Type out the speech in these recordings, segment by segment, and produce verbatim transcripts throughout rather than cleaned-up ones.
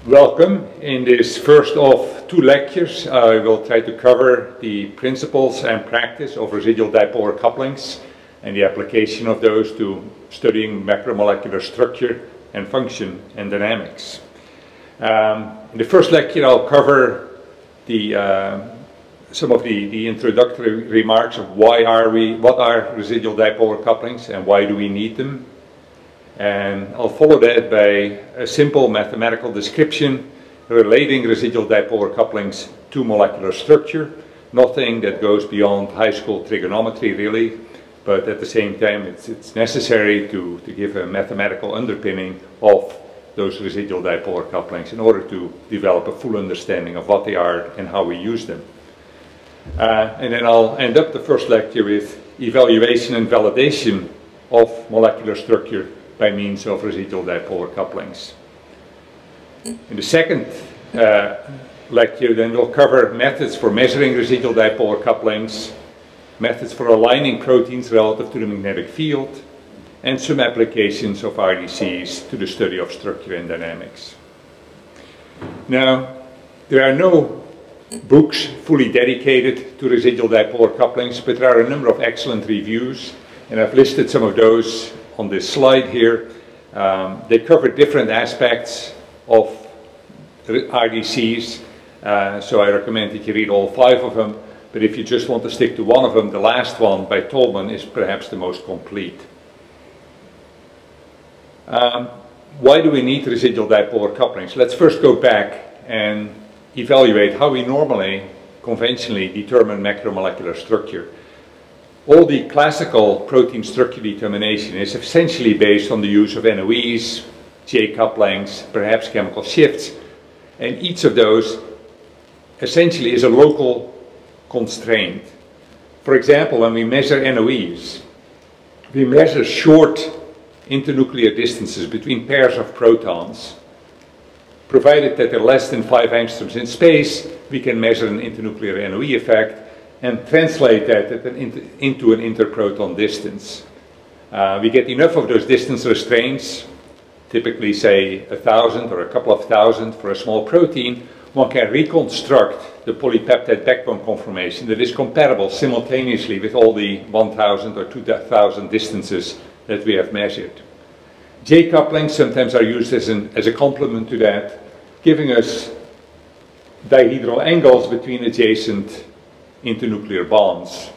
Welcome. In this first of two lectures, I will try to cover the principles and practice of residual dipolar couplings and the application of those to studying macromolecular structure and function and dynamics. Um, in the first lecture, I'll cover the, uh, some of the, the introductory remarks of why are we, what are residual dipolar couplings and why do we need them. And I'll follow that by a simple mathematical description relating residual dipolar couplings to molecular structure. Nothing that goes beyond high school trigonometry really, but at the same time it's, it's necessary to, to give a mathematical underpinning of those residual dipolar couplings in order to develop a full understanding of what they are and how we use them. Uh, and then I'll end up the first lecture with evaluation and validation of molecular structure by means of residual dipolar couplings. In the second uh, lecture then we'll cover methods for measuring residual dipolar couplings, methods for aligning proteins relative to the magnetic field, and some applications of R D Cs to the study of structure and dynamics. Now, there are no books fully dedicated to residual dipolar couplings, but there are a number of excellent reviews, and I've listed some of those on this slide here. Um, they cover different aspects of R D Cs, uh, so I recommend that you read all five of them, but if you just want to stick to one of them, the last one by Tolman is perhaps the most complete. Um, why do we need residual dipolar couplings? Let's first go back and evaluate how we normally, conventionally determine macromolecular structure. All the classical protein structure determination is essentially based on the use of N O Es, J-couplings, perhaps chemical shifts, and each of those essentially is a local constraint. For example, when we measure N O Es, we measure short internuclear distances between pairs of protons. Provided that they're less than five angstroms in space, we can measure an internuclear N O E effect and translate that into an interproton distance. Uh, we get enough of those distance restraints, typically say a thousand or a couple of thousand for a small protein, one can reconstruct the polypeptide backbone conformation that is compatible simultaneously with all the one thousand or two thousand distances that we have measured. J-couplings sometimes are used as, an, as a complement to that, giving us dihedral angles between adjacent internuclear bonds.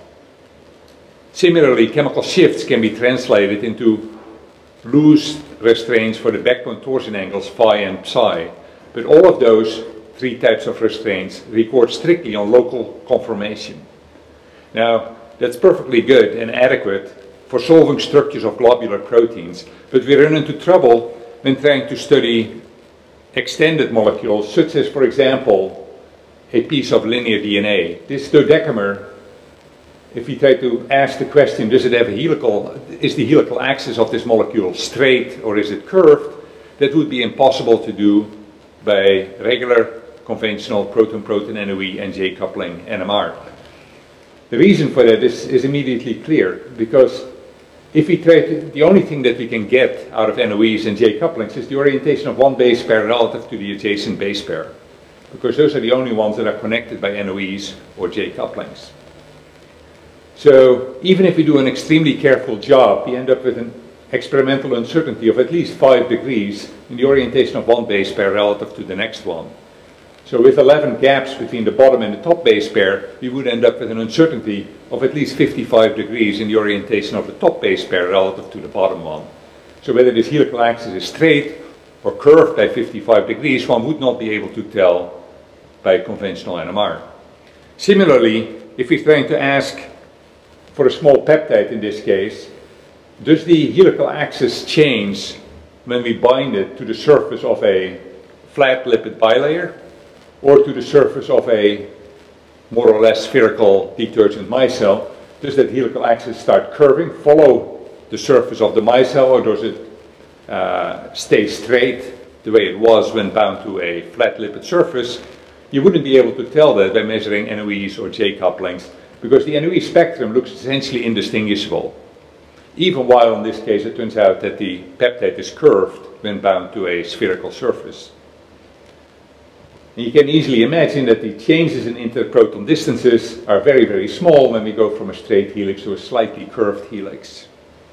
Similarly, chemical shifts can be translated into loose restraints for the backbone torsion angles phi and psi, but all of those three types of restraints record strictly on local conformation. Now, that's perfectly good and adequate for solving structures of globular proteins, but we run into trouble when trying to study extended molecules, such as, for example, a piece of linear D N A. This dodecamer, if we try to ask the question, does it have a helical, is the helical axis of this molecule straight or is it curved? That would be impossible to do by regular conventional proton-proton N O E and J-coupling N M R. The reason for that is, is immediately clear, because if we try to, the only thing that we can get out of N O Es and J-couplings is the orientation of one base pair relative to the adjacent base pair, because those are the only ones that are connected by N O Es or J-couplings. So even if we do an extremely careful job, we end up with an experimental uncertainty of at least five degrees in the orientation of one base pair relative to the next one. So with eleven gaps between the bottom and the top base pair, we would end up with an uncertainty of at least fifty-five degrees in the orientation of the top base pair relative to the bottom one. So whether this helical axis is straight or curved by fifty-five degrees, one would not be able to tell by conventional N M R. Similarly, if we're trying to ask for a small peptide in this case, does the helical axis change when we bind it to the surface of a flat lipid bilayer or to the surface of a more or less spherical detergent micelle? Does that helical axis start curving, follow the surface of the micelle, or does it uh, stay straight the way it was when bound to a flat lipid surface? You wouldn't be able to tell that by measuring N O Es or J-couplings, because the N O E spectrum looks essentially indistinguishable, even while in this case it turns out that the peptide is curved when bound to a spherical surface. And you can easily imagine that the changes in interproton distances are very, very small when we go from a straight helix to a slightly curved helix.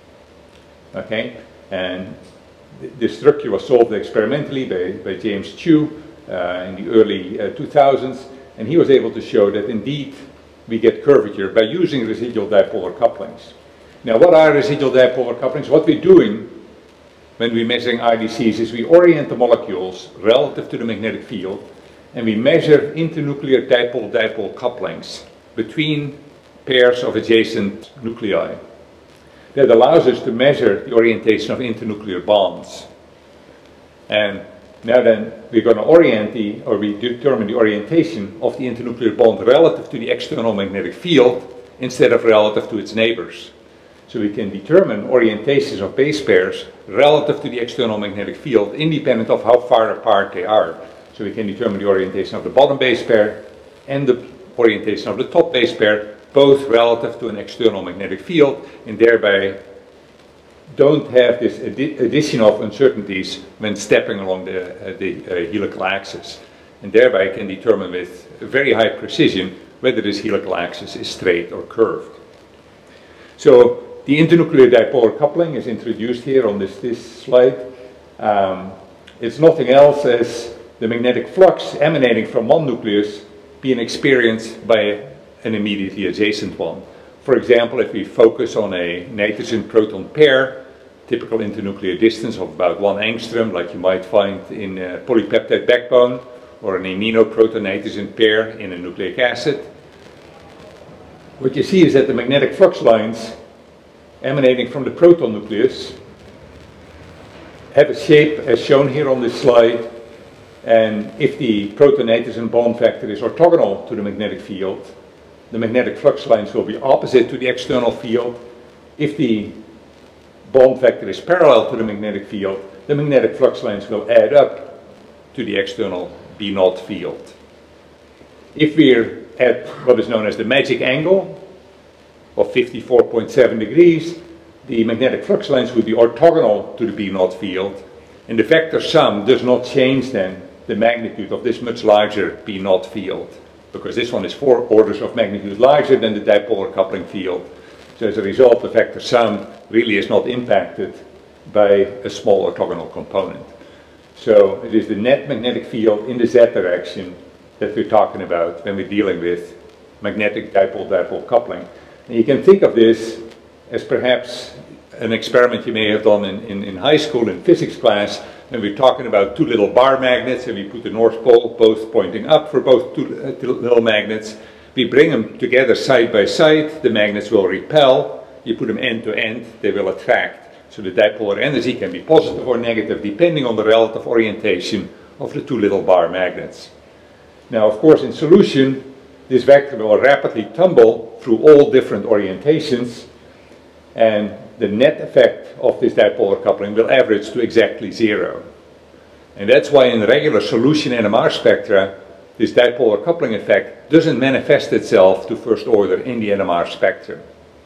Okay, and th the structure was solved experimentally by, by James Chu uh, in the early uh, two thousands, and he was able to show that indeed we get curvature by using residual dipolar couplings. Now, what are residual dipolar couplings? What we're doing when we're measuring R D Cs is we orient the molecules relative to the magnetic field, and we measure internuclear dipole-dipole couplings between pairs of adjacent nuclei. That allows us to measure the orientation of internuclear bonds. And now then, we're going to orient the, or we determine the orientation of the internuclear bond relative to the external magnetic field instead of relative to its neighbors. So we can determine orientations of base pairs relative to the external magnetic field independent of how far apart they are. So we can determine the orientation of the bottom base pair and the orientation of the top base pair, both relative to an external magnetic field, and thereby don't have this addi addition of uncertainties when stepping along the, uh, the uh, helical axis. And thereby can determine with very high precision whether this helical axis is straight or curved. So the internuclear dipolar coupling is introduced here on this, this slide. Um, it's nothing else as the magnetic flux emanating from one nucleus being experienced by an immediately adjacent one. For example, if we focus on a nitrogen-proton pair, typical internuclear distance of about one angstrom, like you might find in a polypeptide backbone, or an amino-proton-nitrogen pair in a nucleic acid, what you see is that the magnetic flux lines emanating from the proton nucleus have a shape as shown here on this slide, and if the proton-nitrogen bond factor is orthogonal to the magnetic field, the magnetic flux lines will be opposite to the external field. If the bond factor is parallel to the magnetic field, the magnetic flux lines will add up to the external B naught field. If we're at what is known as the magic angle of fifty-four point seven degrees, the magnetic flux lines would be orthogonal to the B naught field, and the vector sum does not change then the magnitude of this much larger B naught field, because this one is four orders of magnitude larger than the dipolar coupling field. So as a result, the vector sum really is not impacted by a small orthogonal component. So it is the net magnetic field in the z direction that we're talking about when we're dealing with magnetic dipole-dipole coupling. And you can think of this as perhaps an experiment you may have done in, in, in high school in physics class, when we're talking about two little bar magnets and we put the north pole both pointing up for both two, uh, two little magnets. We bring them together side by side, the magnets will repel. You put them end to end, they will attract. So the dipolar energy can be positive or negative depending on the relative orientation of the two little bar magnets. Now, of course, in solution, this vector will rapidly tumble through all different orientations, and the net effect of this dipolar coupling will average to exactly zero. And that's why in regular solution N M R spectra, this dipolar coupling effect doesn't manifest itself to first order in the N M R spectrum.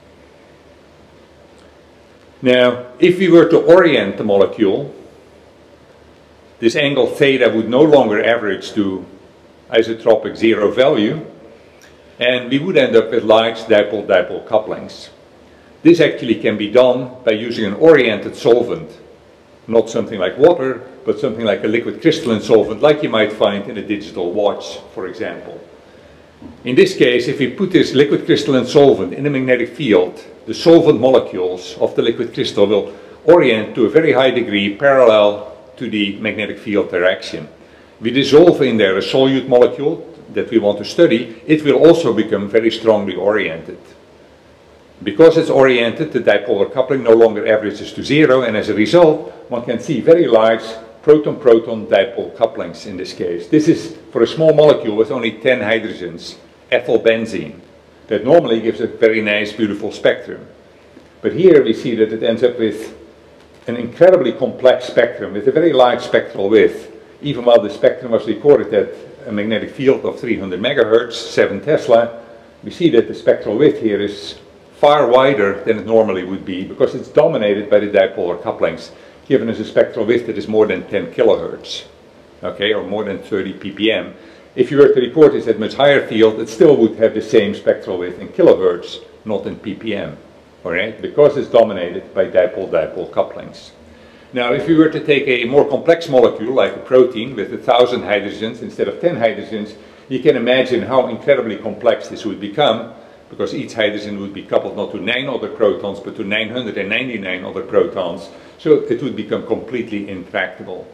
Now, if we were to orient the molecule, this angle theta would no longer average to isotropic zero value, and we would end up with large dipole-dipole couplings. This actually can be done by using an oriented solvent, not something like water, but something like a liquid crystalline solvent, like you might find in a digital watch, for example. In this case, if we put this liquid crystalline solvent in a magnetic field, the solvent molecules of the liquid crystal will orient to a very high degree parallel to the magnetic field direction. We dissolve in there a solute molecule that we want to study, it will also become very strongly oriented. Because it's oriented, the dipolar coupling no longer averages to zero, and as a result, one can see very large proton-proton dipole couplings in this case. This is for a small molecule with only ten hydrogens, ethylbenzene, that normally gives a very nice, beautiful spectrum. But here we see that it ends up with an incredibly complex spectrum with a very large spectral width, even while the spectrum was recorded at a magnetic field of three hundred megahertz, seven Tesla. We see that the spectral width here is far wider than it normally would be because it's dominated by the dipolar couplings, giving us a spectral width that is more than ten kilohertz. okay, or more than thirty p p m. If you were to report this at much higher field, it still would have the same spectral width in kilohertz, not in p p m, all right, because it's dominated by dipole-dipole couplings. Now, if you were to take a more complex molecule, like a protein with a thousand hydrogens instead of ten hydrogens, you can imagine how incredibly complex this would become, because each hydrogen would be coupled not to nine other protons, but to nine hundred ninety-nine other protons, so it would become completely intractable.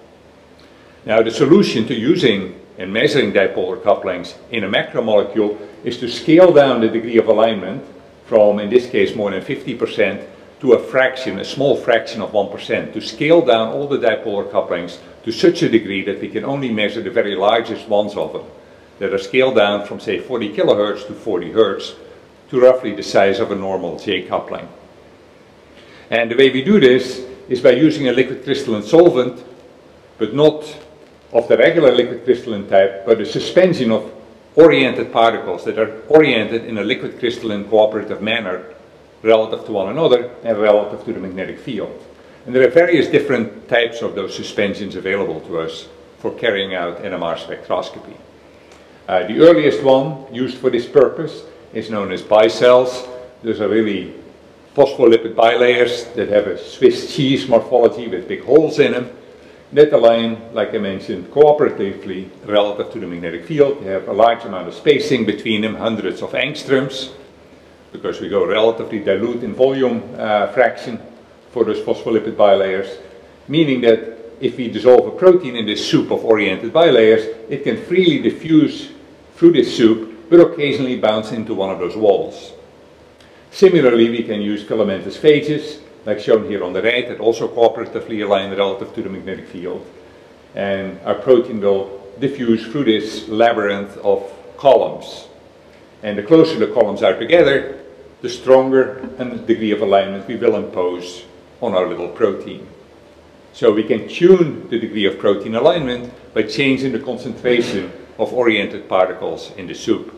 Now, the solution to using and measuring dipolar couplings in a macromolecule is to scale down the degree of alignment from, in this case, more than fifty percent to a fraction, a small fraction of one percent, to scale down all the dipolar couplings to such a degree that we can only measure the very largest ones of them, that are scaled down from, say, forty kilohertz to forty hertz, to roughly the size of a normal J coupling. And the way we do this is by using a liquid crystalline solvent, but not of the regular liquid crystalline type, but a suspension of oriented particles that are oriented in a liquid crystalline cooperative manner relative to one another and relative to the magnetic field. And there are various different types of those suspensions available to us for carrying out N M R spectroscopy. Uh, the earliest one used for this purpose is known as bicells. Those are really phospholipid bilayers that have a Swiss cheese morphology with big holes in them that align, like I mentioned, cooperatively relative to the magnetic field. They have a large amount of spacing between them, hundreds of angstroms, because we go relatively dilute in volume uh, fraction for those phospholipid bilayers, meaning that if we dissolve a protein in this soup of oriented bilayers, it can freely diffuse through this soup, but occasionally bounce into one of those walls. Similarly, we can use filamentous phages, like shown here on the right, that also cooperatively align relative to the magnetic field. And our protein will diffuse through this labyrinth of columns. And the closer the columns are together, the stronger the degree of alignment we will impose on our little protein. So we can tune the degree of protein alignment by changing the concentration of oriented particles in the soup.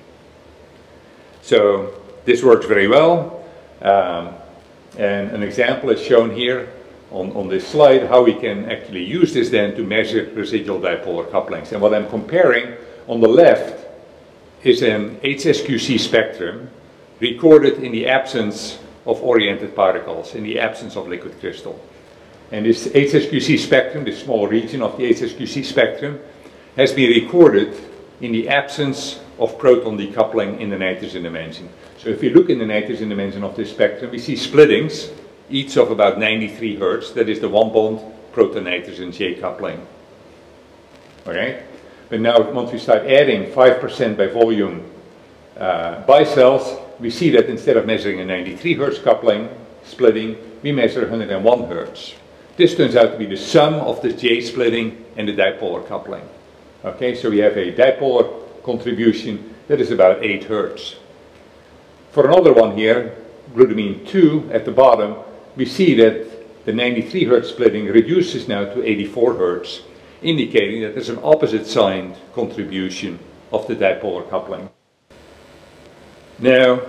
So this works very well. Um, and an example is shown here on, on this slide, how we can actually use this then to measure residual dipolar couplings. And what I'm comparing on the left is an H S Q C spectrum recorded in the absence of oriented particles, in the absence of liquid crystal. And this H S Q C spectrum, this small region of the H S Q C spectrum, has been recorded in the absence of proton decoupling in the nitrogen dimension. So if we look in the nitrogen dimension of this spectrum, we see splittings, each of about ninety-three hertz. That is the one bond proton-nitrogen J coupling. Alright? But now once we start adding five percent by volume uh, bicels, we see that instead of measuring a ninety-three hertz coupling, splitting, we measure one hundred one hertz. This turns out to be the sum of the J splitting and the dipolar coupling. Okay, so we have a dipolar contribution that is about eight hertz. For another one here, glutamine two at the bottom, we see that the ninety-three hertz splitting reduces now to eighty-four hertz, indicating that there's an opposite signed contribution of the dipolar coupling. Now,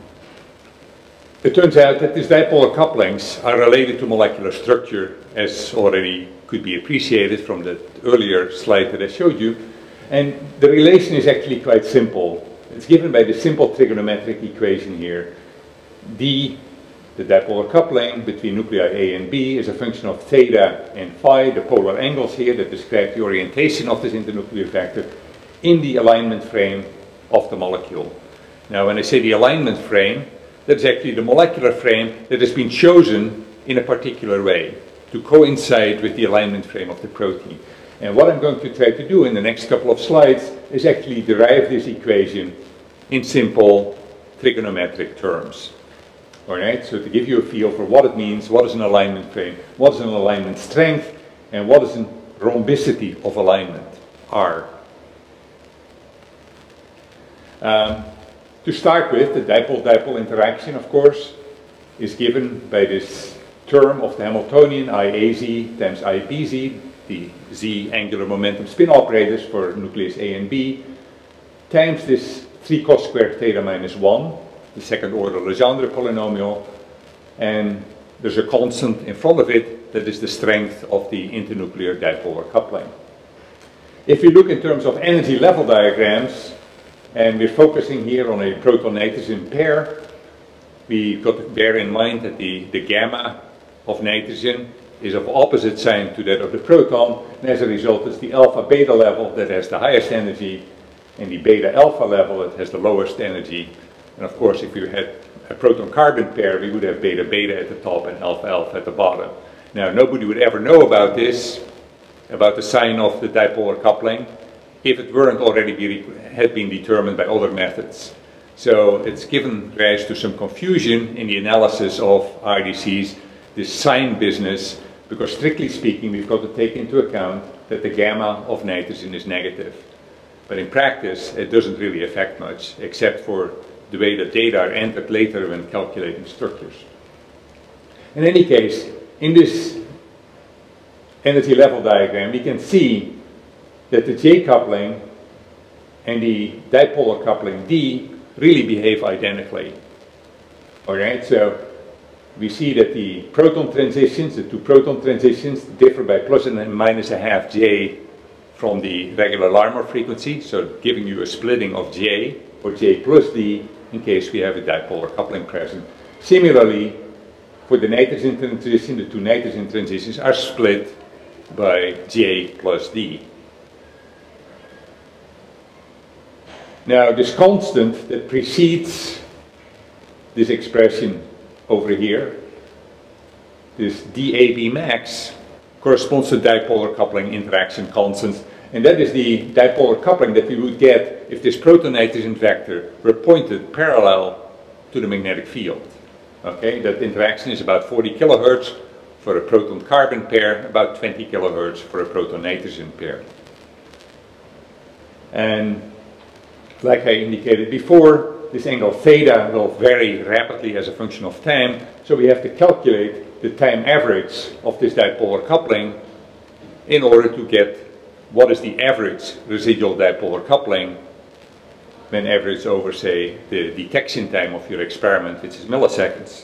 it turns out that these dipolar couplings are related to molecular structure, as already could be appreciated from the earlier slide that I showed you. And the relation is actually quite simple. It's given by the simple trigonometric equation here. D, the dipolar coupling between nuclei A and B, is a function of theta and phi, the polar angles here that describe the orientation of this internuclear vector in the alignment frame of the molecule. Now, when I say the alignment frame, that's actually the molecular frame that has been chosen in a particular way to coincide with the alignment frame of the protein. And what I'm going to try to do in the next couple of slides is actually derive this equation in simple trigonometric terms. Alright, so to give you a feel for what it means, what is an alignment frame, what is an alignment strength, and what is a rhombicity of alignment, R. Um, to start with, the dipole-dipole interaction, of course, is given by this term of the Hamiltonian I A Z times I B Z, the Z angular momentum spin operators for nucleus A and B, times this three cos squared theta minus one, the second order Legendre polynomial, and there's a constant in front of it that is the strength of the internuclear dipolar coupling. If we look in terms of energy level diagrams, and we're focusing here on a proton-nitrogen pair, we've got to bear in mind that the, the gamma of nitrogen is of opposite sign to that of the proton, and as a result it's the alpha-beta level that has the highest energy, and the beta-alpha level that has the lowest energy. And of course, if you had a proton-carbon pair, we would have beta-beta at the top and alpha-alpha at the bottom. Now, nobody would ever know about this, about the sign of the dipolar coupling, if it weren't already be, had been determined by other methods. So it's given rise to some confusion in the analysis of R D Cs, this sign business, because strictly speaking, we've got to take into account that the gamma of nitrogen is negative. But in practice, it doesn't really affect much, except for the way the data are entered later when calculating structures. In any case, in this energy level diagram, we can see that the J coupling and the dipolar coupling D really behave identically. Alright, so we see that the proton transitions, the two proton transitions, differ by plus and minus a half J from the regular Larmor frequency, so giving you a splitting of J, or J plus D, in case we have a dipolar coupling present. Similarly, for the nitrogen transition, the two nitrogen transitions are split by J plus D. Now, this constant that precedes this expression over here, this D A B max, corresponds to dipolar coupling interaction constants, and that is the dipolar coupling that we would get if this proton-nitrogen vector were pointed parallel to the magnetic field. Okay, that interaction is about forty kilohertz for a proton-carbon pair, about twenty kilohertz for a proton-nitrogen pair. And like I indicated before, this angle theta will vary rapidly as a function of time, so we have to calculate the time average of this dipolar coupling in order to get what is the average residual dipolar coupling when averaged over, say, the detection time of your experiment, which is milliseconds.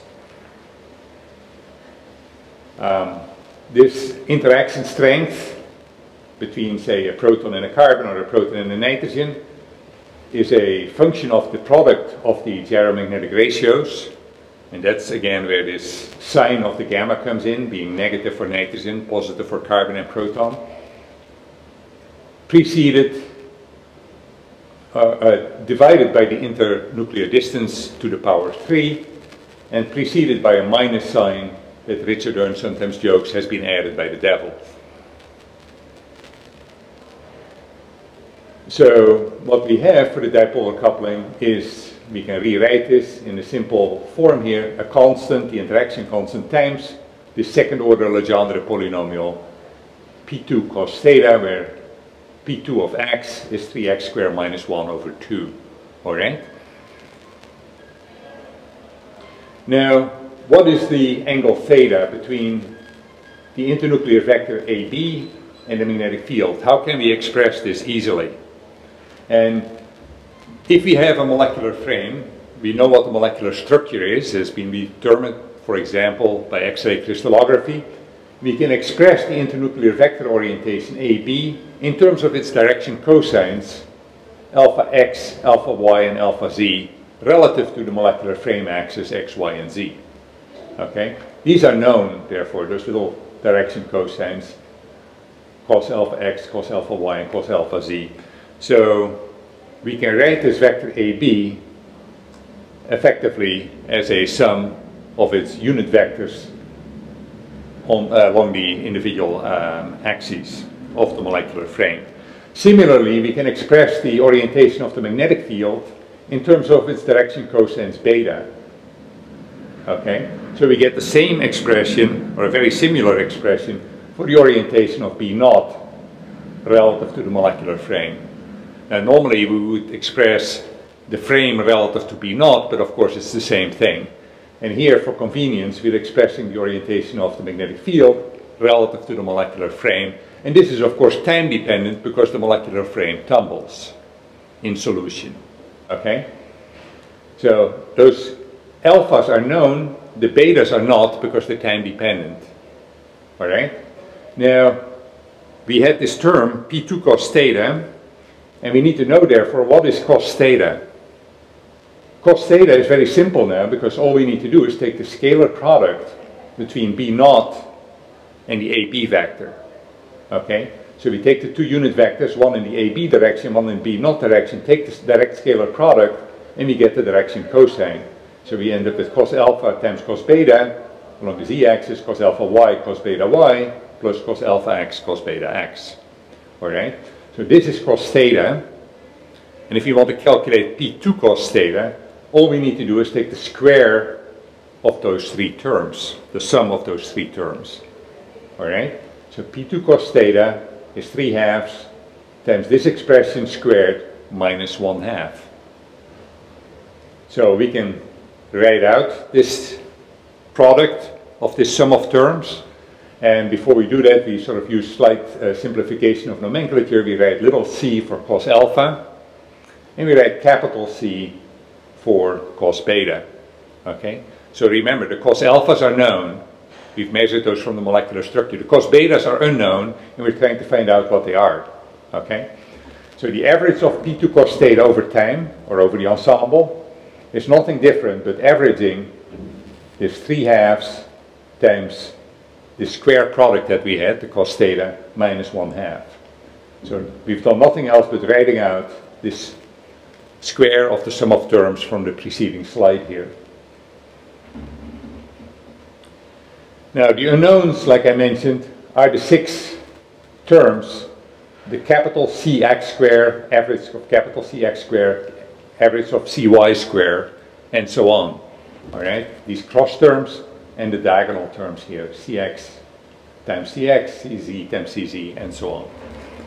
Um, this interaction strength between, say, a proton and a carbon or a proton and a nitrogen is a function of the product of the gyromagnetic ratios, and that's again where this sign of the gamma comes in, being negative for nitrogen, positive for carbon and proton, preceded, uh, uh, divided by the internuclear distance to the power three, and preceded by a minus sign that Richard Ernst sometimes jokes has been added by the devil. So what we have for the dipolar coupling is, we can rewrite this in a simple form here, a constant, the interaction constant, times the second order Legendre polynomial P two cos theta, where P two of x is three x squared minus one over two. Alright? Now, what is the angle theta between the internuclear vector A B and the magnetic field? How can we express this easily? And if we have a molecular frame, we know what the molecular structure is, has been determined, for example, by X-ray crystallography. We can express the internuclear vector orientation A B in terms of its direction cosines, alpha x, alpha y, and alpha z, relative to the molecular frame axis x, y, and z. Okay? These are known, therefore, those little direction cosines, cos alpha x, cos alpha y, and cos alpha z. So we can write this vector A B effectively as a sum of its unit vectors on, uh, along the individual um, axes of the molecular frame. Similarly, we can express the orientation of the magnetic field in terms of its direction cosines beta. Okay, so we get the same expression, or a very similar expression, for the orientation of B naught relative to the molecular frame. Now, normally we would express the frame relative to B naught, but of course it's the same thing. And here, for convenience, we're expressing the orientation of the magnetic field relative to the molecular frame. And this is, of course, time dependent because the molecular frame tumbles in solution. Okay? So those alphas are known, the betas are not because they're time dependent. Alright? Now, we had this term P two cos theta, and we need to know therefore what is cos theta. Cos theta is very simple now, because all we need to do is take the scalar product between B naught and the A B vector. Okay, so we take the two unit vectors, one in the A B direction, one in B naught direction, take this direct scalar product, and we get the direction cosine. So we end up with cos alpha times cos beta along the z-axis, cos alpha y cos beta y, plus cos alpha x cos beta x. Alright, so this is cos theta, and if you want to calculate P two cos theta, all we need to do is take the square of those three terms, the sum of those three terms. Alright, so P two cos theta is three halves times this expression squared minus one half. So we can write out this product of this sum of terms, and before we do that we sort of use slight uh, simplification of nomenclature. We write little c for cos alpha, and we write capital C for cos beta. Okay, so remember, the cos alphas are known. We've measured those from the molecular structure. The cos betas are unknown, and we're trying to find out what they are. Okay, so the average of P two cos theta over time, or over the ensemble, is nothing different but averaging this three halves times the square product that we had, the cos theta, minus one half. So we've done nothing else but writing out this square of the sum of terms from the preceding slide here. Now the unknowns, like I mentioned, are the six terms: the capital C x square, average of capital C x square, average of C y square, and so on. Alright, these cross terms and the diagonal terms here, Cx times Cx, Cz times Cz, and so on.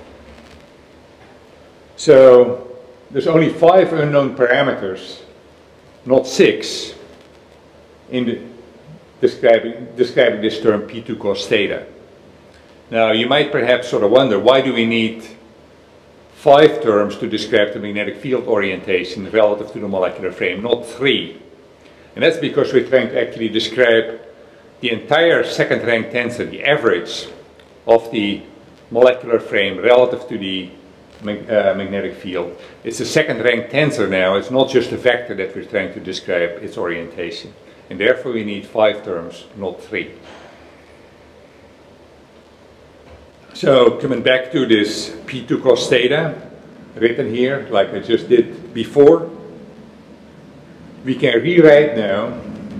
So there's only five unknown parameters, not six, in the describing, describing this term P two cos theta. Now you might perhaps sort of wonder, why do we need five terms to describe the magnetic field orientation relative to the molecular frame, not three? And that's because we're trying to actually describe the entire second rank tensor, the average of the molecular frame relative to the mag uh, magnetic field. It's a second rank tensor now. It's not just a vector that we're trying to describe its orientation. And therefore we need five terms, not three. So coming back to this P two cos theta, written here like I just did before, we can rewrite now,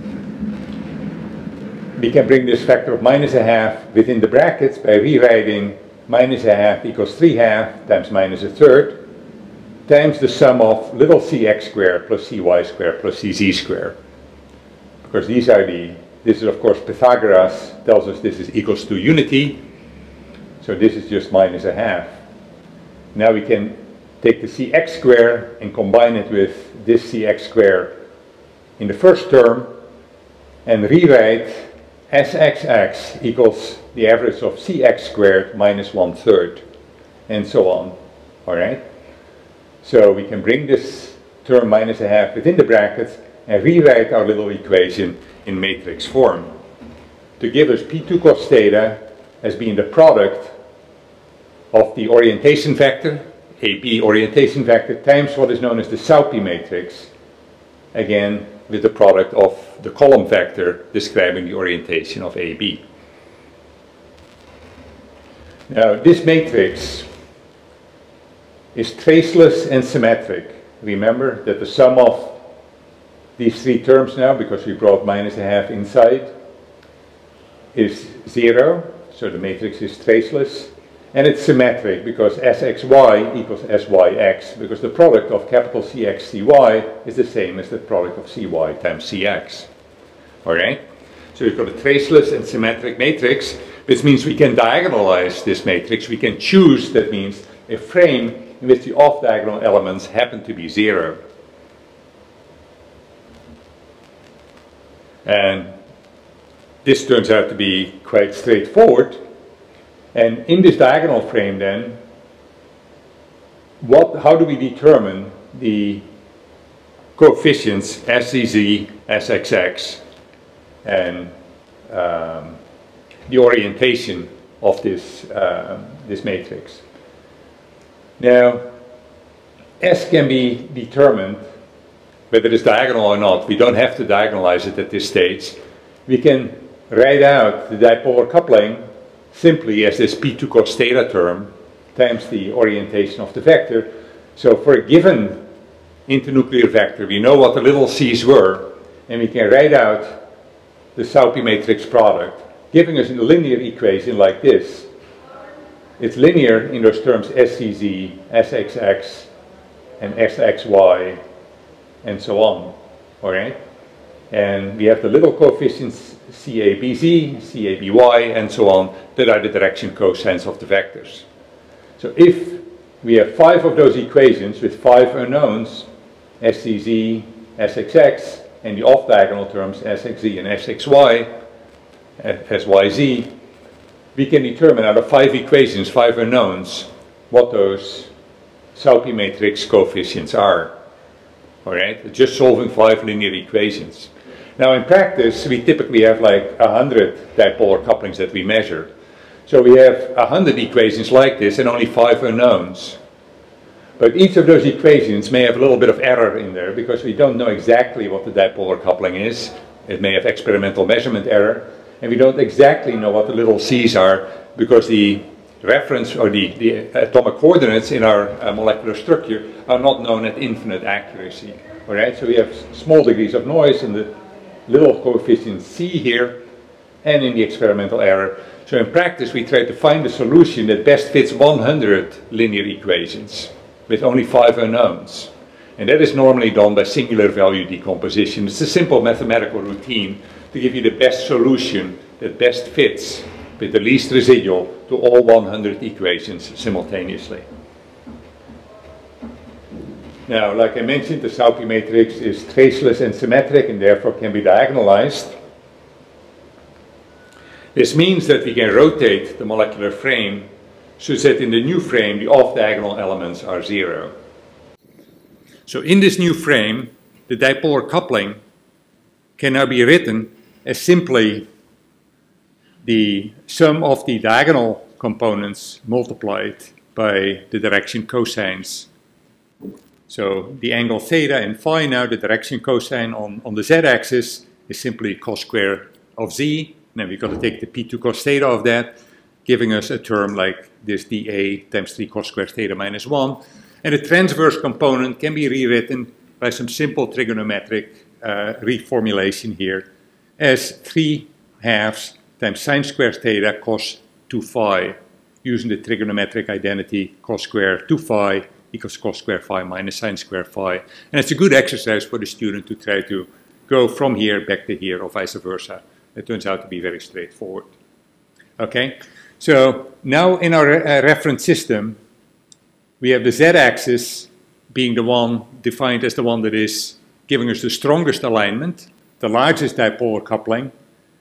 we can bring this factor of minus a half within the brackets by rewriting minus a half equals three half times minus a third times the sum of little cx squared plus cy squared plus cz squared. Because these are the, this is of course Pythagoras tells us this is equals to unity, so this is just minus a half. Now we can take the cx squared and combine it with this cx squared in the first term and rewrite sxx equals the average of cx squared minus one third, and so on. Alright? So we can bring this term minus a half within the brackets and rewrite our little equation in matrix form to give us P two cos theta as being the product of the orientation vector, A B orientation vector, times what is known as the Saupi matrix, again with the product of the column vector describing the orientation of A B. Now this matrix is traceless and symmetric. Remember that the sum of these three terms now, because we brought minus a half inside, is zero, so the matrix is traceless. And it's symmetric because S X Y equals S Y X, because the product of capital C X C Y is the same as the product of C Y times C X. Alright? So we've got a traceless and symmetric matrix, which means we can diagonalize this matrix. We can choose, that means, a frame in which the off-diagonal elements happen to be zero. And this turns out to be quite straightforward. And in this diagonal frame then, what, how do we determine the coefficients S Z Z, S X X, and um, the orientation of this, uh, this matrix. Now, S can be determined whether it's diagonal or not. We don't have to diagonalize it at this stage. We can write out the dipolar coupling simply as this P two cos theta term times the orientation of the vector. So for a given internuclear vector, we know what the little c's were, and we can write out the Saupi matrix product, giving us a linear equation like this. It's linear in those terms S C Z, S X X, and S X Y, and so on. All right? And we have the little coefficients C A B Z, C A B Y, and so on, that are the direction cosines of the vectors. So if we have five of those equations with five unknowns, S C Z, S X X, and the off-diagonal terms S X Z and S X Y, S Y Z, we can determine out of five equations, five unknowns, what those Saupi matrix coefficients are. All right, just solving five linear equations. Now in practice, we typically have like a hundred dipolar couplings that we measure. So we have a hundred equations like this and only five unknowns. But each of those equations may have a little bit of error in there because we don't know exactly what the dipolar coupling is. It may have experimental measurement error, and we don't exactly know what the little c's are because the reference or the, the atomic coordinates in our uh, molecular structure are not known at infinite accuracy. All right, so we have small degrees of noise in the little coefficient c here and in the experimental error. So in practice we try to find a solution that best fits one hundred linear equations with only five unknowns. And that is normally done by singular value decomposition. It's a simple mathematical routine to give you the best solution that best fits with the least residual to all one hundred equations simultaneously. Now, like I mentioned, the Saupi matrix is traceless and symmetric and therefore can be diagonalized. This means that we can rotate the molecular frame such that in the new frame the off-diagonal elements are zero. So in this new frame, the dipolar coupling can now be written as simply the sum of the diagonal components multiplied by the direction cosines. So the angle theta and phi now, the direction cosine on, on the z-axis is simply cos square of z. Now we've got to take the P two cos theta of that, giving us a term like this dA times three cos square theta minus one. And the transverse component can be rewritten by some simple trigonometric uh, reformulation here as three halves times sine square theta cos two phi, using the trigonometric identity cos square two phi equals cos square phi minus sine square phi. And it's a good exercise for the student to try to go from here back to here or vice versa. It turns out to be very straightforward. Okay, so now in our uh, reference system, we have the z-axis being the one defined as the one that is giving us the strongest alignment, the largest dipolar coupling,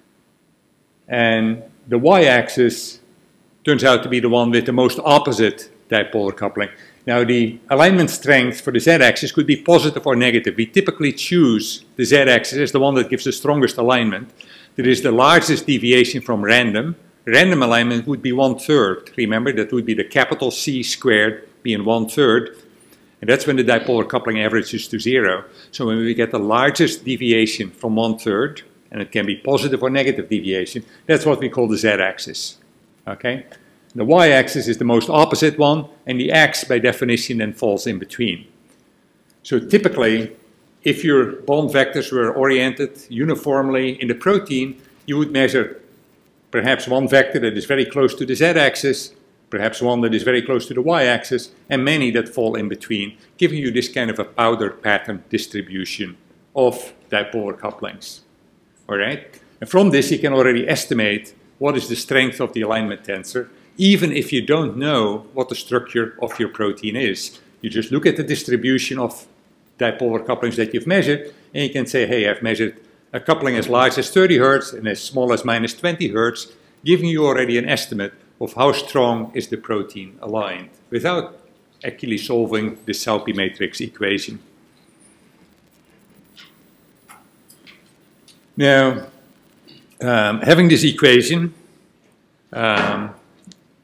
and the y-axis turns out to be the one with the most opposite dipolar coupling. Now the alignment strength for the z-axis could be positive or negative. We typically choose the z-axis as the one that gives the strongest alignment. That is the largest deviation from random. Random alignment would be one third. Remember, that would be the capital C squared being one third. And that's when the dipolar coupling averages to zero. So when we get the largest deviation from one third, and it can be positive or negative deviation, that's what we call the z-axis. Okay? The y-axis is the most opposite one, and the x, by definition, then falls in between. So typically, if your bond vectors were oriented uniformly in the protein, you would measure perhaps one vector that is very close to the z-axis, perhaps one that is very close to the y-axis, and many that fall in between, giving you this kind of a powder pattern distribution of dipolar couplings. All right? And from this, you can already estimate what is the strength of the alignment tensor, even if you don't know what the structure of your protein is. You just look at the distribution of dipolar couplings that you've measured, and you can say, hey, I've measured a coupling as large as thirty hertz and as small as minus twenty hertz, giving you already an estimate of how strong is the protein aligned, without actually solving the Saupi matrix equation. Now, um, having this equation, um,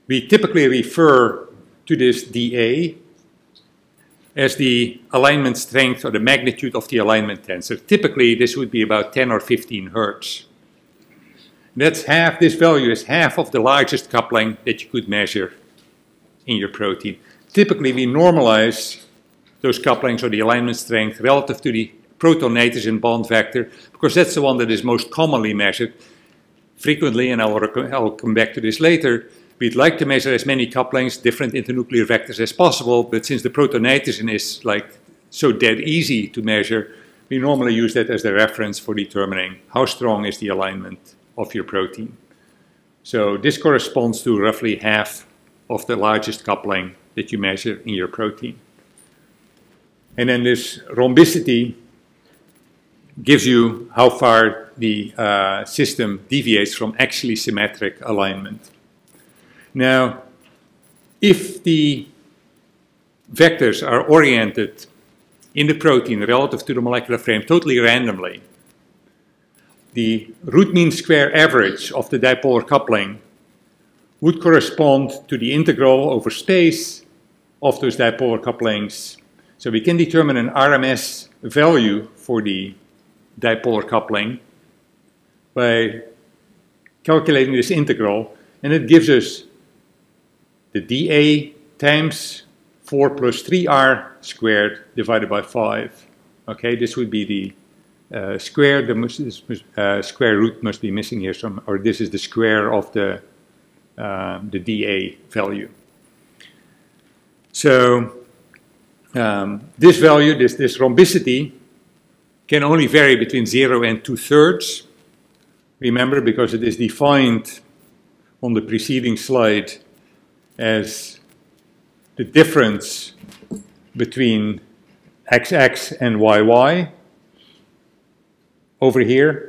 we typically refer to this D A as the alignment strength or the magnitude of the alignment tensor. Typically, this would be about ten or fifteen hertz. That's half, this value is half of the largest coupling that you could measure in your protein. Typically, we normalize those couplings or the alignment strength relative to the proton-nitrogen bond vector, because that's the one that is most commonly measured. Frequently, and I'll, I'll come back to this later, we'd like to measure as many couplings, different internuclear vectors as possible, but since the proton-nitrogen is like so dead easy to measure, we normally use that as the reference for determining how strong is the alignment of your protein. So this corresponds to roughly half of the largest coupling that you measure in your protein. And then this rhombicity gives you how far the uh, system deviates from actually symmetric alignment. Now, if the vectors are oriented in the protein relative to the molecular frame totally randomly, the root mean square average of the dipolar coupling would correspond to the integral over space of those dipolar couplings. So we can determine an R M S value for the dipolar coupling by calculating this integral, and it gives us the D A times four plus three R squared divided by five. Okay, this would be the uh, square, the must, uh, square root must be missing here, some, or this is the square of the, uh, the D A value. So um, this value, this, this rhombicity, can only vary between zero and two thirds. Remember, because it is defined on the preceding slide as the difference between X X and Y Y over here.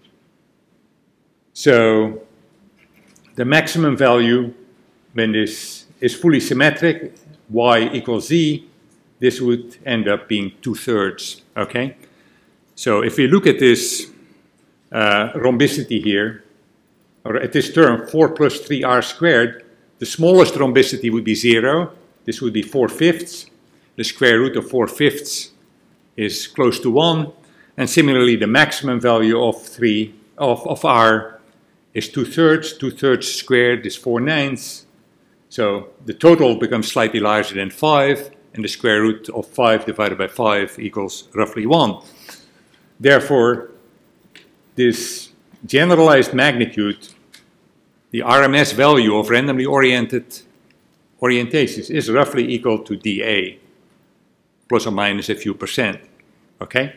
So the maximum value when this is fully symmetric, Y equals Z, this would end up being two thirds, okay? So if we look at this uh, rhombicity here, or at this term, four plus three R squared, the smallest rhombicity would be zero. This would be four fifths. The square root of four fifths is close to one. And similarly, the maximum value of three of, of R is two thirds. two thirds squared is four ninths. So the total becomes slightly larger than five, and the square root of five divided by five equals roughly one. Therefore, this generalized magnitude, the R M S value of randomly oriented orientations, is roughly equal to D A, plus or minus a few percent, okay?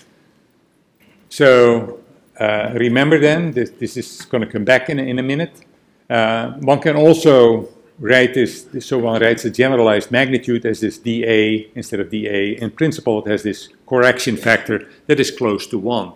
So uh, remember then, this, this is going to come back in, in a minute. Uh, one can also write this, so one writes the generalized magnitude as this D A instead of D A. In principle, it has this correction factor that is close to one.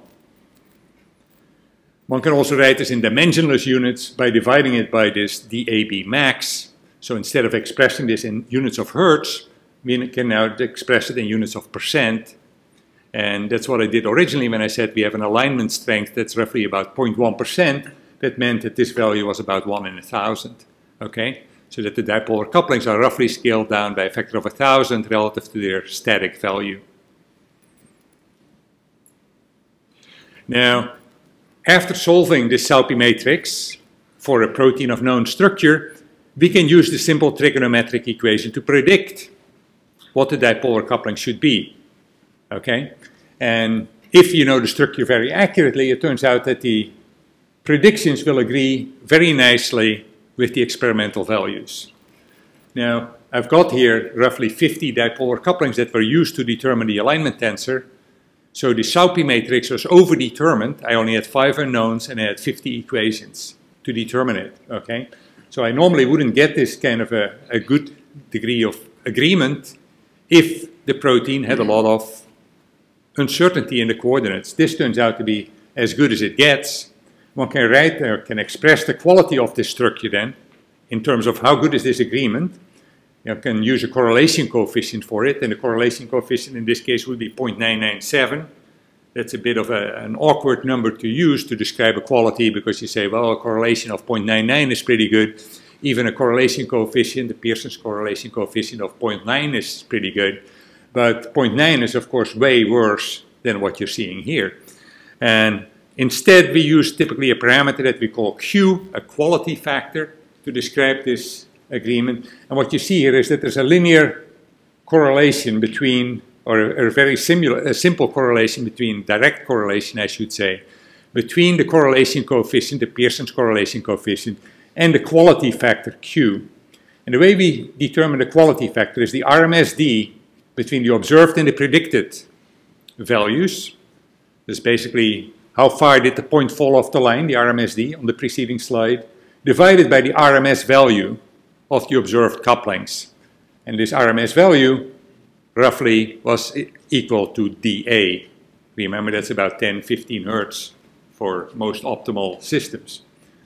One can also write this in dimensionless units by dividing it by this D A B max. So instead of expressing this in units of hertz, we can now express it in units of percent. And that's what I did originally when I said we have an alignment strength that's roughly about zero point one percent. That meant that this value was about one in a thousand. Okay? So that the dipolar couplings are roughly scaled down by a factor of a thousand relative to their static value. Now, after solving this Saupi matrix for a protein of known structure, we can use the simple trigonometric equation to predict what the dipolar coupling should be. Okay? And if you know the structure very accurately, it turns out that the predictions will agree very nicely with the experimental values. Now, I've got here roughly fifty dipolar couplings that were used to determine the alignment tensor. So the Saupi matrix was overdetermined. I only had five unknowns and I had fifty equations to determine it, okay? So I normally wouldn't get this kind of a, a good degree of agreement if the protein had a lot of uncertainty in the coordinates. This turns out to be as good as it gets. One can write or can express the quality of this structure then in terms of how good is this agreement. You can use a correlation coefficient for it, and the correlation coefficient in this case would be zero point nine nine seven. That's a bit of a, an awkward number to use to describe a quality, because you say, well, a correlation of zero point nine nine is pretty good. Even a correlation coefficient, the Pearson's correlation coefficient of zero point nine is pretty good. But zero point nine is of course way worse than what you're seeing here. And instead we use typically a parameter that we call Q, a quality factor, to describe this agreement. And what you see here is that there's a linear correlation between, or a, a very similar, a simple correlation between, direct correlation I should say, between the correlation coefficient, the Pearson's correlation coefficient, and the quality factor Q. And the way we determine the quality factor is the R M S D between the observed and the predicted values. This is basically how far did the point fall off the line, the R M S D on the preceding slide, divided by the R M S value of the observed couplings. And this R M S value roughly was equal to D A. Remember, that's about ten, fifteen hertz for most optimal systems.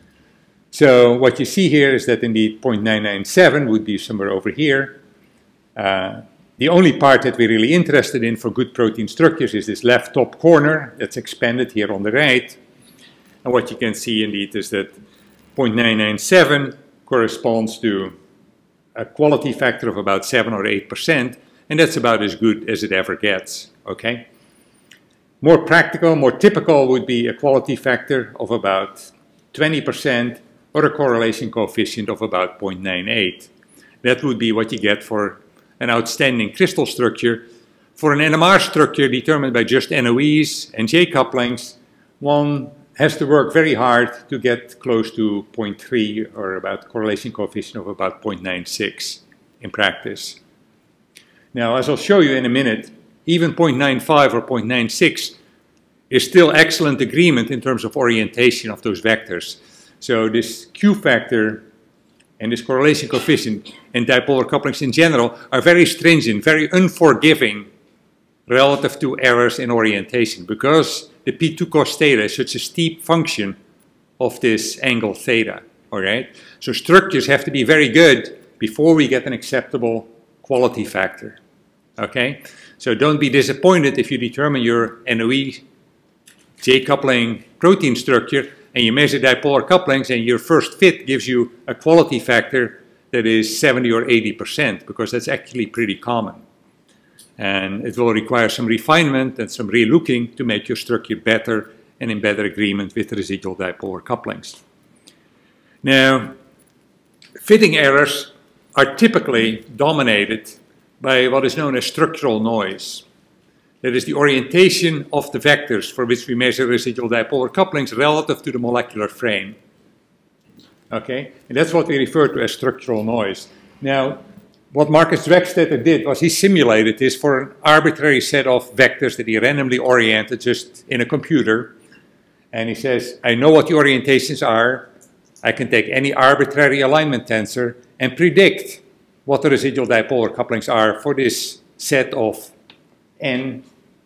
So what you see here is that indeed zero point nine nine seven would be somewhere over here. Uh, the only part that we're really interested in for good protein structures is this left top corner that's expanded here on the right. And what you can see indeed is that zero point nine nine seven corresponds to a quality factor of about seven or eight percent, and that's about as good as it ever gets, okay? More practical, more typical would be a quality factor of about twenty percent or a correlation coefficient of about zero point nine eight. That would be what you get for an outstanding crystal structure. For an N M R structure determined by just N O Es and J couplings, one has to work very hard to get close to zero point three or about correlation coefficient of about zero point nine six in practice. Now, as I'll show you in a minute, even zero point nine five or zero point nine six is still excellent agreement in terms of orientation of those vectors. So this Q factor and this correlation coefficient and dipolar couplings in general are very stringent, very unforgiving relative to errors in orientation, because the P two cos theta is such a steep function of this angle theta, all right? So structures have to be very good before we get an acceptable quality factor, okay? So don't be disappointed if you determine your N O E J coupling protein structure and you measure dipolar couplings and your first fit gives you a quality factor that is seventy or eighty percent, because that's actually pretty common. And it will require some refinement and some relooking to make your structure better and in better agreement with the residual dipolar couplings. Now, fitting errors are typically dominated by what is known as structural noise. That is the orientation of the vectors for which we measure residual dipolar couplings relative to the molecular frame. Okay, and that's what we refer to as structural noise. Now, what Marcus Drextetter did was he simulated this for an arbitrary set of vectors that he randomly oriented just in a computer. And he says, I know what the orientations are. I can take any arbitrary alignment tensor and predict what the residual dipolar couplings are for this set of n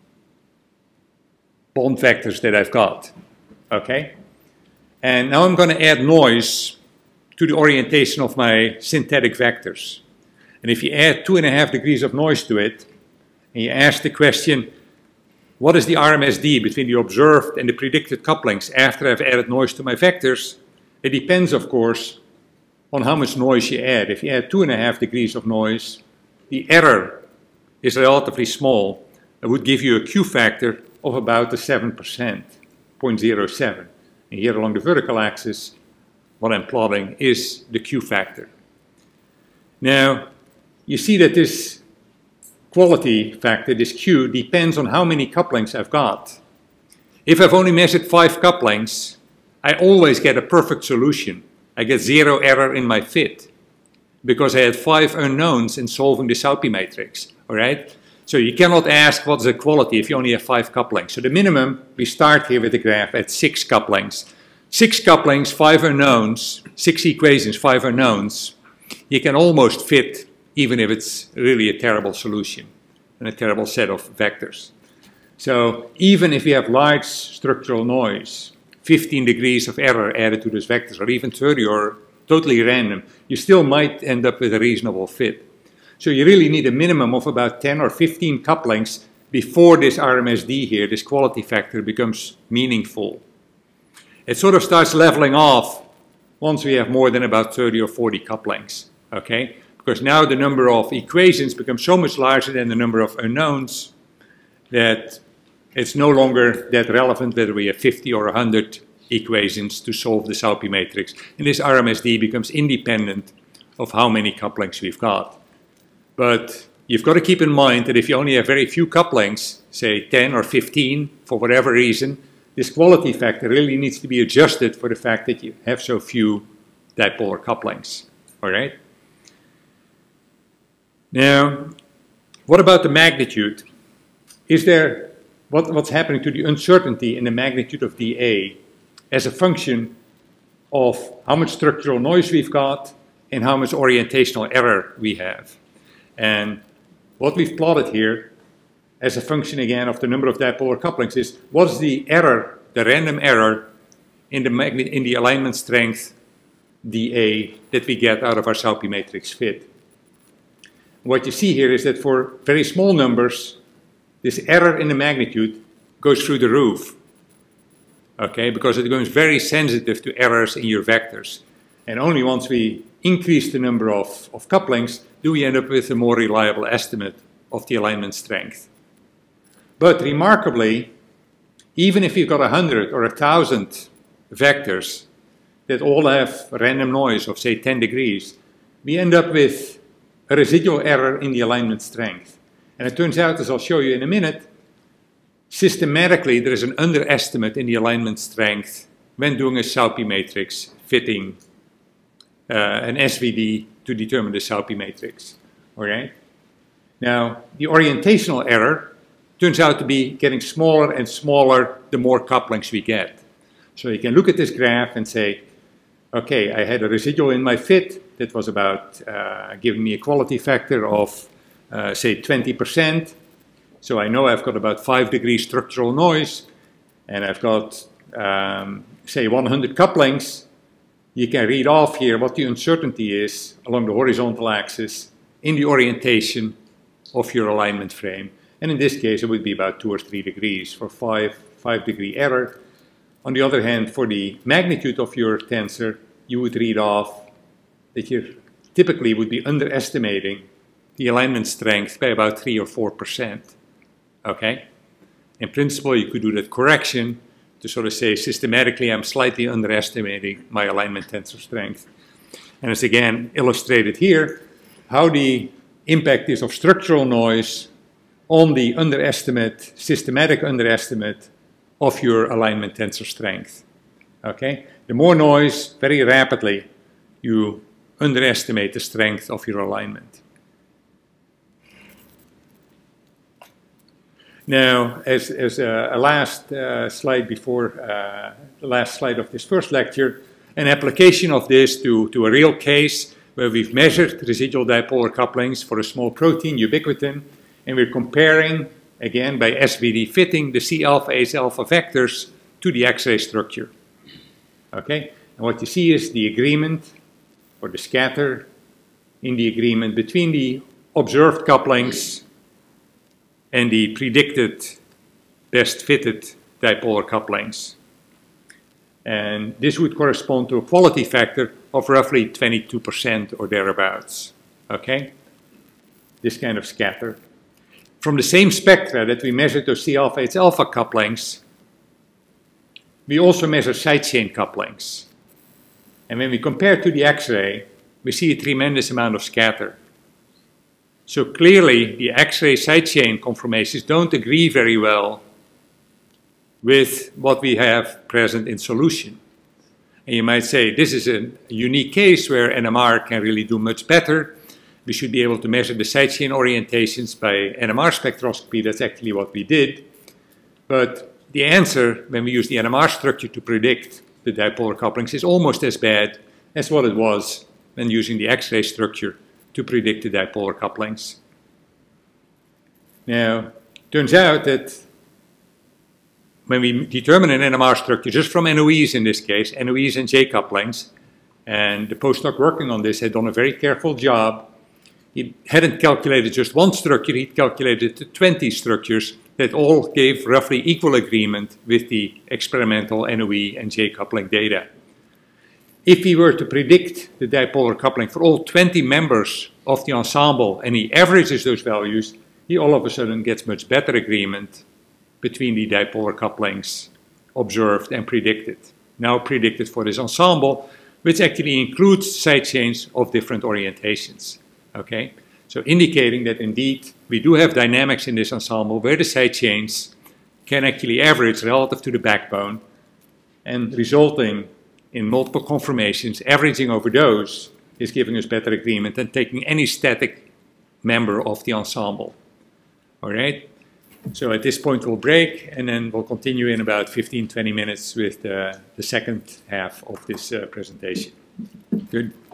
bond vectors that I've got. Okay? And now I'm going to add noise to the orientation of my synthetic vectors. And if you add two and a half degrees of noise to it, and you ask the question, what is the R M S D between the observed and the predicted couplings after I've added noise to my vectors? It depends, of course, on how much noise you add. If you add two and a half degrees of noise, the error is relatively small. It would give you a Q factor of about the seven percent, zero point zero seven. And here along the vertical axis, what I'm plotting is the Q factor. Now, you see that this quality factor, this Q, depends on how many couplings I've got. If I've only measured five couplings, I always get a perfect solution. I get zero error in my fit, because I had five unknowns in solving the Saupi matrix, all right? So you cannot ask what's the quality if you only have five couplings. So the minimum, we start here with the graph at six couplings. Six couplings, five unknowns, six equations, five unknowns. You can almost fit, even if it's really a terrible solution and a terrible set of vectors. So even if you have large structural noise, fifteen degrees of error added to those vectors, or even thirty, or totally random, you still might end up with a reasonable fit. So you really need a minimum of about ten or fifteen couplings before this R M S D here, this quality factor, becomes meaningful. It sort of starts leveling off once we have more than about thirty or forty couplings, okay? Because now the number of equations becomes so much larger than the number of unknowns that it's no longer that relevant whether we have fifty or one hundred equations to solve the Saupi matrix. And this R M S D becomes independent of how many couplings we've got. But you've got to keep in mind that if you only have very few couplings, say ten or fifteen, for whatever reason, this quality factor really needs to be adjusted for the fact that you have so few dipolar couplings, all right? Now, what about the magnitude? Is there, what, what's happening to the uncertainty in the magnitude of D A as a function of how much structural noise we've got and how much orientational error we have? And what we've plotted here as a function again of the number of dipolar couplings is what's the error, the random error in the, magnet, in the alignment strength D A that we get out of our Saupi matrix fit. What you see here is that for very small numbers, this error in the magnitude goes through the roof, okay, because it becomes very sensitive to errors in your vectors. And only once we increase the number of, of couplings do we end up with a more reliable estimate of the alignment strength. But remarkably, even if you've got a hundred or a thousand vectors that all have random noise of say ten degrees, we end up with a residual error in the alignment strength. And it turns out, as I'll show you in a minute, systematically there is an underestimate in the alignment strength when doing a Saupi matrix fitting uh, an S V D to determine the Saupi matrix. All right? Now, the orientational error turns out to be getting smaller and smaller the more couplings we get. So you can look at this graph and say, okay, I had a residual in my fit that was about uh, giving me a quality factor of, uh, say, twenty percent. So I know I've got about five degrees structural noise, and I've got, um, say, one hundred couplings. You can read off here what the uncertainty is along the horizontal axis in the orientation of your alignment frame. And in this case, it would be about two or three degrees for five, five degree error. On the other hand, for the magnitude of your tensor, you would read off that you typically would be underestimating the alignment strength by about three or four percent. Okay? In principle, you could do that correction to sort of say systematically I'm slightly underestimating my alignment tensor strength. And it's again illustrated here how the impact is of structural noise on the underestimate, systematic underestimate of your alignment tensor strength. Okay? The more noise, very rapidly, you underestimate the strength of your alignment. Now, as, as a, a last uh, slide before uh, the last slide of this first lecture, an application of this to, to a real case where we've measured residual dipolar couplings for a small protein, ubiquitin, and we're comparing, again, by S V D fitting the C alpha H alpha vectors to the X-ray structure. Okay? And what you see is the agreement, or the scatter in the agreement between the observed couplings and the predicted best fitted dipolar couplings. And this would correspond to a quality factor of roughly twenty-two percent or thereabouts. Okay? This kind of scatter. From the same spectra that we measured those C alpha H alpha couplings, we also measure side chain couplings. And when we compare to the X-ray, we see a tremendous amount of scatter. So clearly, the X-ray side chain conformations don't agree very well with what we have present in solution. And you might say, this is a unique case where N M R can really do much better. We should be able to measure the side chain orientations by N M R spectroscopy. That's actually what we did. But the answer, when we use the N M R structure to predict the dipolar couplings, is almost as bad as what it was when using the X-ray structure to predict the dipolar couplings. Now, it turns out that when we determine an N M R structure, just from N O Es in this case, N O Es and J couplings, and the postdoc working on this had done a very careful job. He hadn't calculated just one structure, he'd calculated twenty structures that all gave roughly equal agreement with the experimental N O E and J coupling data. if we were to predict the dipolar coupling for all twenty members of the ensemble and he averages those values, he all of a sudden gets much better agreement between the dipolar couplings observed and predicted. Now predicted for this ensemble, which actually includes side chains of different orientations. Okay? So indicating that indeed we do have dynamics in this ensemble where the side chains can actually average relative to the backbone, and resulting in multiple conformations, averaging over those is giving us better agreement than taking any static member of the ensemble. All right? So at this point we'll break, and then we'll continue in about fifteen to twenty minutes with the, the second half of this uh, presentation. Good.